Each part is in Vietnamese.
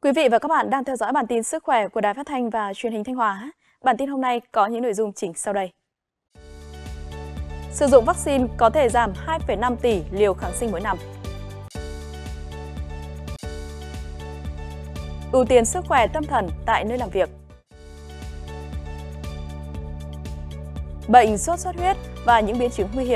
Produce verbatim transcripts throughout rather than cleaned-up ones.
Quý vị và các bạn đang theo dõi bản tin sức khỏe của Đài Phát thanh và Truyền hình Thanh Hóa. Bản tin hôm nay có những nội dung chính sau đây. Sử dụng vaccine có thể giảm hai phẩy năm tỷ liều kháng sinh mỗi năm. Ưu tiên sức khỏe tâm thần tại nơi làm việc. Bệnh sốt xuất huyết và những biến chứng nguy hiểm.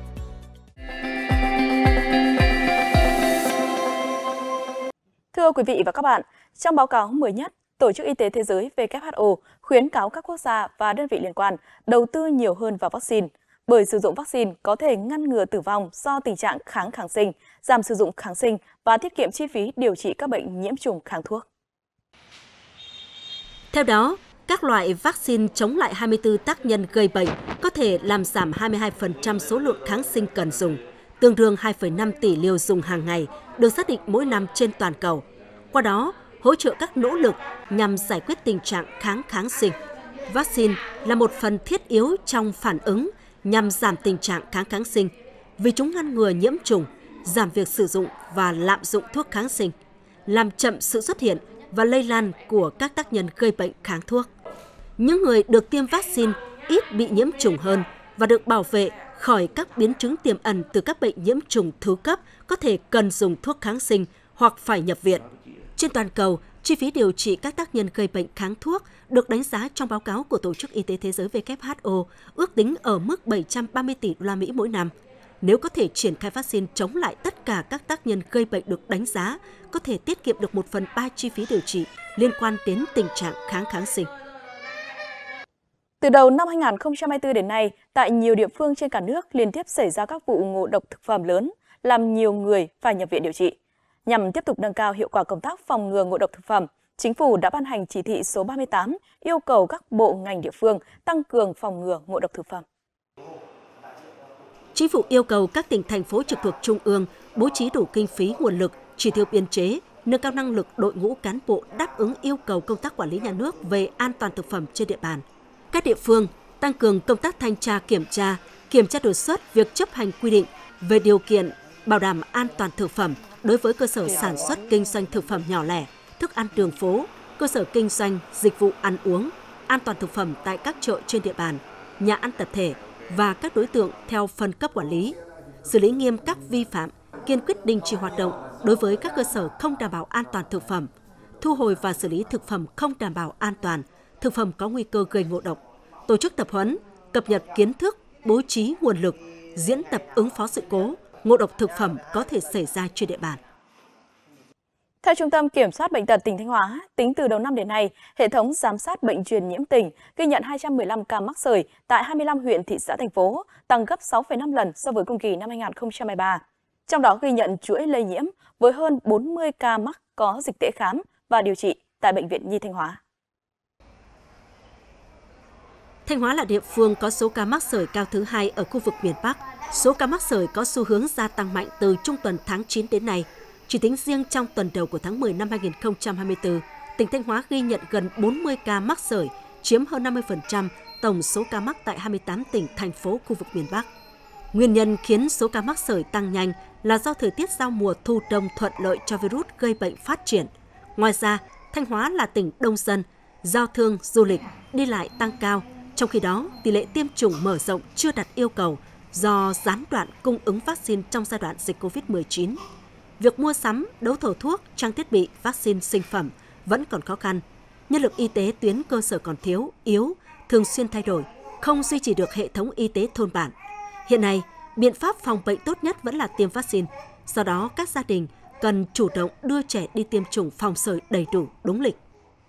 Thưa quý vị và các bạn, trong báo cáo mới nhất, Tổ chức Y tế Thế giới W H O khuyến cáo các quốc gia và đơn vị liên quan đầu tư nhiều hơn vào vaccine, bởi sử dụng vaccine có thể ngăn ngừa tử vong do tình trạng kháng kháng sinh, giảm sử dụng kháng sinh và tiết kiệm chi phí điều trị các bệnh nhiễm trùng kháng thuốc. Theo đó, các loại vaccine chống lại hai mươi tư tác nhân gây bệnh có thể làm giảm hai mươi hai phần trăm số lượng kháng sinh cần dùng, tương đương hai phẩy năm tỷ liều dùng hàng ngày, được xác định mỗi năm trên toàn cầu. Qua đó, hỗ trợ các nỗ lực nhằm giải quyết tình trạng kháng kháng sinh. Vaccine là một phần thiết yếu trong phản ứng nhằm giảm tình trạng kháng kháng sinh, vì chúng ngăn ngừa nhiễm trùng, giảm việc sử dụng và lạm dụng thuốc kháng sinh, làm chậm sự xuất hiện và lây lan của các tác nhân gây bệnh kháng thuốc. Những người được tiêm vaccine ít bị nhiễm trùng hơn và được bảo vệ khỏi các biến chứng tiềm ẩn từ các bệnh nhiễm trùng thứ cấp có thể cần dùng thuốc kháng sinh hoặc phải nhập viện. Trên toàn cầu, chi phí điều trị các tác nhân gây bệnh kháng thuốc được đánh giá trong báo cáo của Tổ chức Y tế Thế giới W H O ước tính ở mức bảy trăm ba mươi tỷ đô la Mỹ mỗi năm. Nếu có thể triển khai vaccine chống lại tất cả các tác nhân gây bệnh được đánh giá, có thể tiết kiệm được một phần ba chi phí điều trị liên quan đến tình trạng kháng kháng sinh. Từ đầu năm hai nghìn không trăm hai mươi tư đến nay, tại nhiều địa phương trên cả nước liên tiếp xảy ra các vụ ngộ độc thực phẩm lớn, làm nhiều người phải nhập viện điều trị. Nhằm tiếp tục nâng cao hiệu quả công tác phòng ngừa ngộ độc thực phẩm, Chính phủ đã ban hành chỉ thị số ba mươi tám yêu cầu các bộ ngành địa phương tăng cường phòng ngừa ngộ độc thực phẩm. Chính phủ yêu cầu các tỉnh, thành phố trực thuộc Trung ương bố trí đủ kinh phí, nguồn lực, chỉ tiêu biên chế, nâng cao năng lực đội ngũ cán bộ đáp ứng yêu cầu công tác quản lý nhà nước về an toàn thực phẩm trên địa bàn. Các địa phương tăng cường công tác thanh tra kiểm tra, kiểm tra đột xuất việc chấp hành quy định về điều kiện bảo đảm an toàn thực phẩm đối với cơ sở sản xuất kinh doanh thực phẩm nhỏ lẻ, thức ăn đường phố, cơ sở kinh doanh dịch vụ ăn uống, an toàn thực phẩm tại các chợ trên địa bàn, nhà ăn tập thể và các đối tượng theo phân cấp quản lý, xử lý nghiêm các vi phạm, kiên quyết đình chỉ hoạt động đối với các cơ sở không đảm bảo an toàn thực phẩm, thu hồi và xử lý thực phẩm không đảm bảo an toàn, thực phẩm có nguy cơ gây ngộ độc, tổ chức tập huấn, cập nhật kiến thức, bố trí nguồn lực, diễn tập ứng phó sự cố, ngộ độc thực phẩm có thể xảy ra trên địa bàn. Theo Trung tâm Kiểm soát Bệnh tật tỉnh Thanh Hóa, tính từ đầu năm đến nay, hệ thống giám sát bệnh truyền nhiễm tỉnh ghi nhận hai trăm mười lăm ca mắc sởi tại hai mươi lăm huyện, thị xã, thành phố, tăng gấp sáu phẩy năm lần so với cùng kỳ năm hai nghìn không trăm hai mươi ba. Trong đó ghi nhận chuỗi lây nhiễm với hơn bốn mươi ca mắc có dịch tễ khám và điều trị tại Bệnh viện Nhi Thanh Hóa. Thanh Hóa là địa phương có số ca mắc sởi cao thứ hai ở khu vực miền Bắc. Số ca mắc sởi có xu hướng gia tăng mạnh từ trung tuần tháng chín đến nay. Chỉ tính riêng trong tuần đầu của tháng mười năm hai nghìn không trăm hai mươi tư, tỉnh Thanh Hóa ghi nhận gần bốn mươi ca mắc sởi, chiếm hơn năm mươi phần trăm tổng số ca mắc tại hai mươi tám tỉnh, thành phố khu vực miền Bắc. Nguyên nhân khiến số ca mắc sởi tăng nhanh là do thời tiết giao mùa thu đông thuận lợi cho virus gây bệnh phát triển. Ngoài ra, Thanh Hóa là tỉnh đông dân, giao thương, du lịch, đi lại tăng cao. Trong khi đó, tỷ lệ tiêm chủng mở rộng chưa đạt yêu cầu do gián đoạn cung ứng vaccine trong giai đoạn dịch covid mười chín. Việc mua sắm, đấu thầu thuốc, trang thiết bị, vaccine sinh phẩm vẫn còn khó khăn. Nhân lực y tế tuyến cơ sở còn thiếu, yếu, thường xuyên thay đổi, không duy trì được hệ thống y tế thôn bản. Hiện nay, biện pháp phòng bệnh tốt nhất vẫn là tiêm vaccine. Do đó, các gia đình cần chủ động đưa trẻ đi tiêm chủng phòng sởi đầy đủ, đúng lịch.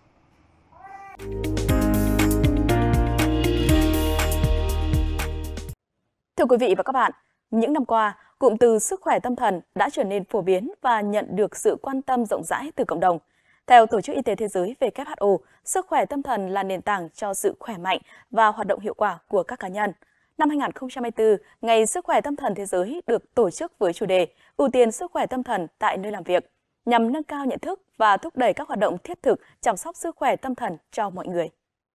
Thưa quý vị và các bạn, những năm qua, cụm từ sức khỏe tâm thần đã trở nên phổ biến và nhận được sự quan tâm rộng rãi từ cộng đồng. Theo Tổ chức Y tế Thế giới W H O, sức khỏe tâm thần là nền tảng cho sự khỏe mạnh và hoạt động hiệu quả của các cá nhân. Năm hai nghìn không trăm hai mươi tư, Ngày Sức khỏe tâm thần thế giới được tổ chức với chủ đề ưu tiên sức khỏe tâm thần tại nơi làm việc, nhằm nâng cao nhận thức và thúc đẩy các hoạt động thiết thực chăm sóc sức khỏe tâm thần cho mọi người.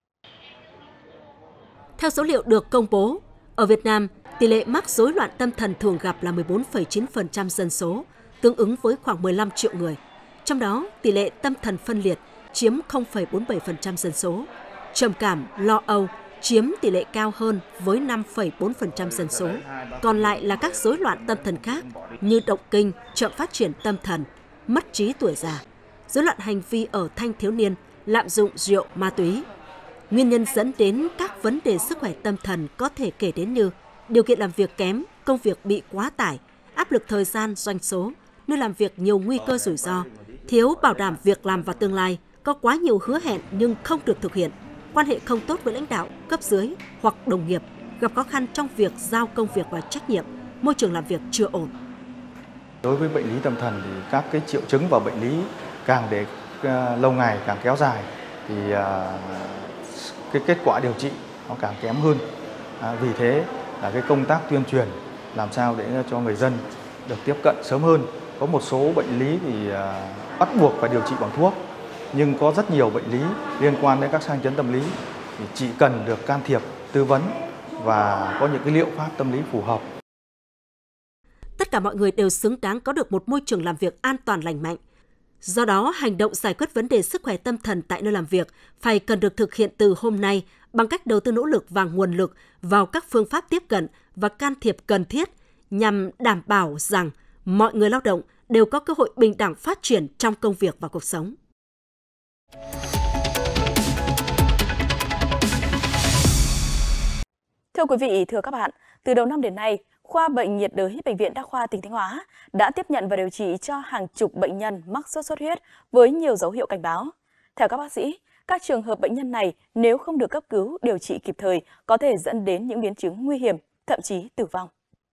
Theo số liệu được công bố, ở Việt Nam, tỷ lệ mắc rối loạn tâm thần thường gặp là mười bốn phẩy chín phần trăm dân số, tương ứng với khoảng mười lăm triệu người. Trong đó, tỷ lệ tâm thần phân liệt chiếm không phẩy bốn mươi bảy phần trăm dân số, trầm cảm, lo âu chiếm tỷ lệ cao hơn với năm phẩy bốn phần trăm dân số. Còn lại là các rối loạn tâm thần khác như động kinh, chậm phát triển tâm thần, mất trí tuổi già, rối loạn hành vi ở thanh thiếu niên, lạm dụng rượu, ma túy. Nguyên nhân dẫn đến các vấn đề sức khỏe tâm thần có thể kể đến như điều kiện làm việc kém, công việc bị quá tải, áp lực thời gian, doanh số, nơi làm việc nhiều nguy cơ rủi ro, thiếu bảo đảm việc làm và tương lai, có quá nhiều hứa hẹn nhưng không được thực hiện, quan hệ không tốt với lãnh đạo, cấp dưới hoặc đồng nghiệp, gặp khó khăn trong việc giao công việc và trách nhiệm, môi trường làm việc chưa ổn. Đối với bệnh lý tâm thần thì các cái triệu chứng và bệnh lý càng để uh, lâu ngày càng kéo dài thì uh, cái kết quả điều trị nó càng kém hơn. À, vì thế là cái công tác tuyên truyền làm sao để cho người dân được tiếp cận sớm hơn. Có một số bệnh lý thì uh, bắt buộc phải điều trị bằng thuốc, nhưng có rất nhiều bệnh lý liên quan đến các sang chấn tâm lý thì chỉ cần được can thiệp, tư vấn và có những cái liệu pháp tâm lý phù hợp. Tất cả mọi người đều xứng đáng có được một môi trường làm việc an toàn lành mạnh. Do đó, hành động giải quyết vấn đề sức khỏe tâm thần tại nơi làm việc phải cần được thực hiện từ hôm nay bằng cách đầu tư nỗ lực và nguồn lực vào các phương pháp tiếp cận và can thiệp cần thiết nhằm đảm bảo rằng mọi người lao động đều có cơ hội bình đẳng phát triển trong công việc và cuộc sống. Thưa quý vị, thưa các bạn, từ đầu năm đến nay, Khoa Bệnh nhiệt đới Bệnh viện Đa khoa tỉnh Thanh Hóa đã tiếp nhận và điều trị cho hàng chục bệnh nhân mắc sốt xuất huyết với nhiều dấu hiệu cảnh báo. Theo các bác sĩ, các trường hợp bệnh nhân này nếu không được cấp cứu, điều trị kịp thời có thể dẫn đến những biến chứng nguy hiểm, thậm chí tử vong.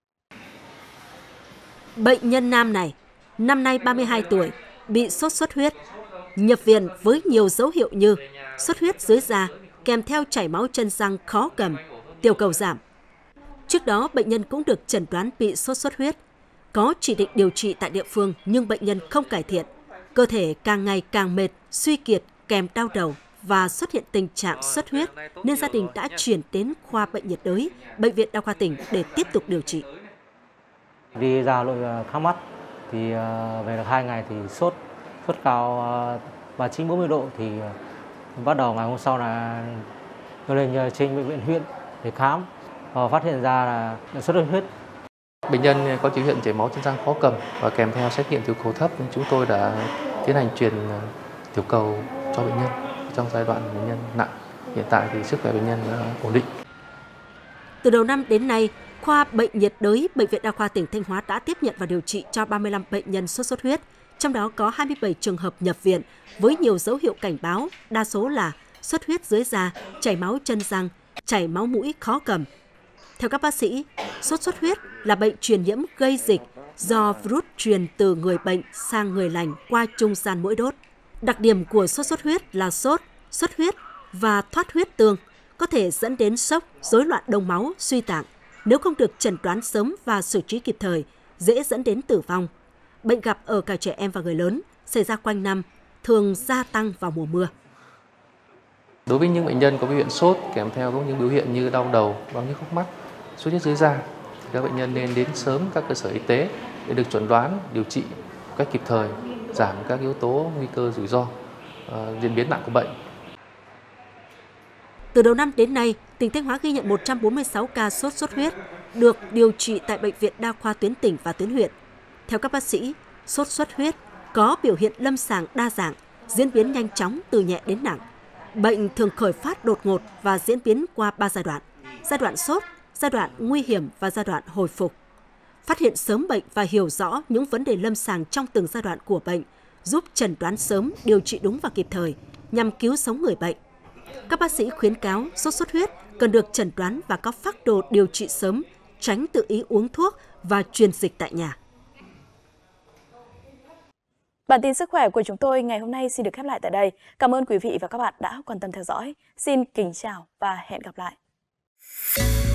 Bệnh nhân nam này, năm nay ba mươi hai tuổi, bị sốt xuất huyết, nhập viện với nhiều dấu hiệu như xuất huyết dưới da, kèm theo chảy máu chân răng khó cầm, tiểu cầu giảm. Trước đó, bệnh nhân cũng được chẩn đoán bị sốt xuất huyết, có chỉ định điều trị tại địa phương nhưng bệnh nhân không cải thiện, cơ thể càng ngày càng mệt, suy kiệt kèm đau đầu và xuất hiện tình trạng xuất huyết nên gia đình đã chuyển đến Khoa Bệnh nhiệt đới Bệnh viện Đa khoa tỉnh để tiếp tục điều trị. Đi ra nội khám mắt thì về được hai ngày thì sốt sốt cao ba mươi chín bốn mươi độ thì bắt đầu ngày hôm sau là tôi lên trên bệnh viện huyện để khám và phát hiện ra là sốt xuất huyết. Bệnh nhân có biểu hiện chảy máu chân răng khó cầm và kèm theo xét nghiệm tiểu cầu thấp, chúng tôi đã tiến hành truyền tiểu cầu cho bệnh nhân trong giai đoạn bệnh nhân nặng. Hiện tại thì sức khỏe bệnh nhân ổn định. Từ đầu năm đến nay, Khoa Bệnh nhiệt đới Bệnh viện Đa khoa tỉnh Thanh Hóa đã tiếp nhận và điều trị cho ba mươi lăm bệnh nhân sốt xuất huyết, trong đó có hai mươi bảy trường hợp nhập viện với nhiều dấu hiệu cảnh báo, đa số là xuất huyết dưới da, chảy máu chân răng, chảy máu mũi khó cầm. Theo các bác sĩ, sốt xuất huyết là bệnh truyền nhiễm gây dịch do virus truyền từ người bệnh sang người lành qua trung gian mũi đốt. Đặc điểm của sốt xuất huyết là sốt, xuất huyết và thoát huyết tương, có thể dẫn đến sốc, rối loạn đông máu, suy tạng. Nếu không được chẩn đoán sớm và xử trí kịp thời, dễ dẫn đến tử vong. Bệnh gặp ở cả trẻ em và người lớn, xảy ra quanh năm, thường gia tăng vào mùa mưa. Đối với những bệnh nhân có biểu hiện sốt kèm theo những biểu hiện như đau đầu, đau nhức hốc mắt, xuất huyết dưới da, thì các bệnh nhân nên đến sớm các cơ sở y tế để được chẩn đoán, điều trị một cách kịp thời, giảm các yếu tố nguy cơ rủi ro, uh, diễn biến nặng của bệnh. Từ đầu năm đến nay, tỉnh Thanh Hóa ghi nhận một trăm bốn mươi sáu ca sốt xuất huyết được điều trị tại Bệnh viện Đa khoa tuyến tỉnh và tuyến huyện. Theo các bác sĩ, sốt xuất huyết có biểu hiện lâm sàng đa dạng, diễn biến nhanh chóng từ nhẹ đến nặng. Bệnh thường khởi phát đột ngột và diễn biến qua ba giai đoạn: giai đoạn sốt, giai đoạn nguy hiểm và giai đoạn hồi phục. Phát hiện sớm bệnh và hiểu rõ những vấn đề lâm sàng trong từng giai đoạn của bệnh, giúp chẩn đoán sớm, điều trị đúng và kịp thời, nhằm cứu sống người bệnh. Các bác sĩ khuyến cáo sốt xuất huyết cần được chẩn đoán và có phác đồ điều trị sớm, tránh tự ý uống thuốc và truyền dịch tại nhà. Bản tin sức khỏe của chúng tôi ngày hôm nay xin được khép lại tại đây. Cảm ơn quý vị và các bạn đã quan tâm theo dõi. Xin kính chào và hẹn gặp lại.